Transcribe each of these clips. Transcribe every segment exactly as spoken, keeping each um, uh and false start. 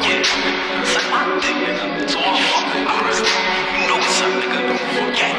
shit. Suck my dick, nigga. So I'm fucking Chris. You know what's up, nigga. Yeah.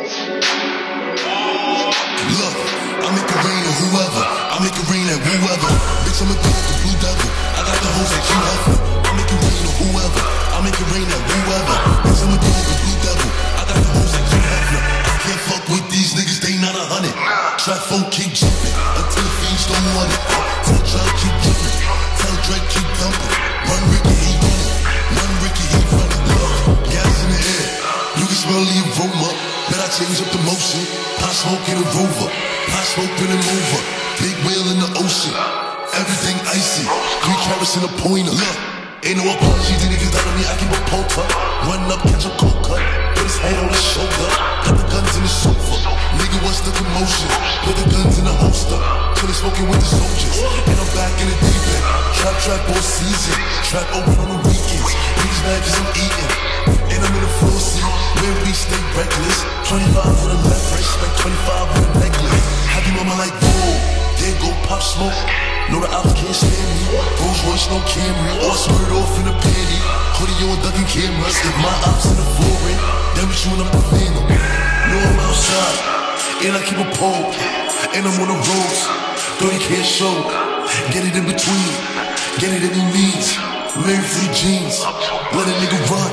Look, I make it rain on whoever. I make it rain at whoever. Bitch, I'm a dog, the blue devil. I got the hoes that you have. I make it rain on whoever. I make it rain at whoever. Bitch, I'm a dog, the blue devil. I got the hoes that you have. I can't fuck with these niggas, they not a hundred. Trap phone keep jumping until the fiends don't want it. Tell Drake keep jumping. Tell Drake keep dumping. Run Ricky, he running. Run Ricky, he running. Look, gas in the air. You can smell the aroma. Bet I change up the motion. Pot smoke in a Rover. Pot smoke in a mover. Big wheel in the ocean. Everything icy. Three carats in a pointer. Look, ain't no apology. The niggas down on me, I keep a poker. Run up, catch a cold cut. Put his head on his shoulder. Got the guns in the sofa. Nigga, what's the commotion? Put the guns in the holster. Till he's smoking with the soldiers. And I'm back in the deep end. Trap, trap all season. Trap open on the weekends. Niggas mad cause I'm eating. And I'm in the full seat. Where we stay reckless. twenty-five for the left wrist. Like twenty-five for the necklace. Happy mama like, whoa. There go Pop Smoke. No, the ops can't stand me. Rolls Royce, no Camry. All squared off in the panty. Hoodie on ducking cameras. If my ops in the foreign, then we shooting up the phantom. No, I'm outside. And I keep a pole. And I'm on the roads. thirty can't show. Get it in between. Get it in he needs. Married for the jeans. Let a nigga run.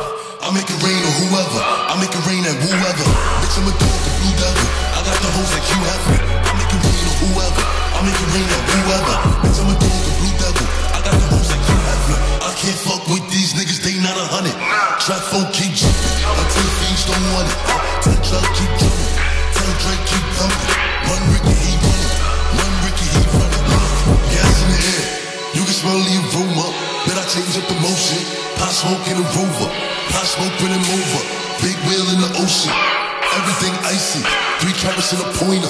I make it rain on whoever. I make it rain at whoever. Bitch, I'm a dog, the blue devil. I got the hoes like you have. I make it rain on whoever. I make it rain at whoever. Bitch, I'm a dog, the blue devil. I got the hoes like you have. I can't fuck with these niggas, they not a hundred. Trap phone keep jumping until the fiends don't want it. Tell Drake keep jumping. Tell Drake keep dumping. Run Ricky, he running. Run Ricky, he running. Look, gas in the air. You can smell the aroma. Bet I change up the motion. Pot smoke in a Rover. Pot smoke in a mover. Big wheel in the ocean. Everything icy. Three carats in a pointer.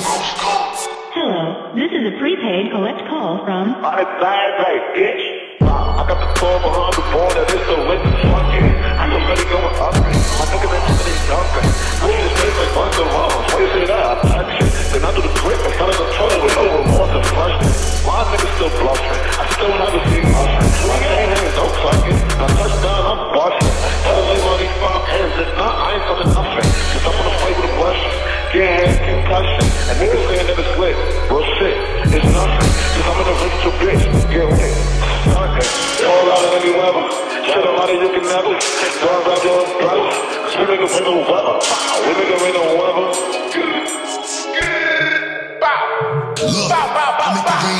Hello, this is a prepaid collect call from... I bad right, bitch. I got the car behind the border. This the lit fucking. I'm already going up. My nigga been sitting dumping. I need to taste like bunch of mamas. Why you say that? I touch it. Then I do the grip in front of the toilet with no remorse and flushing. My nigga still bluffing. I still never see nothing. My cane hands don't suck it. I touch down, I'm busting. Tell them on these five hands. If not, I ain't coming nothing. Cause I'm gonna play with a blushing. Get hands, concussion. And niggas saying that it's lit. Bro, shit, it's nothing. Cause I'm in a rich bitch. Get lit. Nothing. All out of any weather. Shit, a lot of you can never. Don't grab your brother. Cause we niggas ain't no weather. We niggas ain't no weather. Look, I make it rain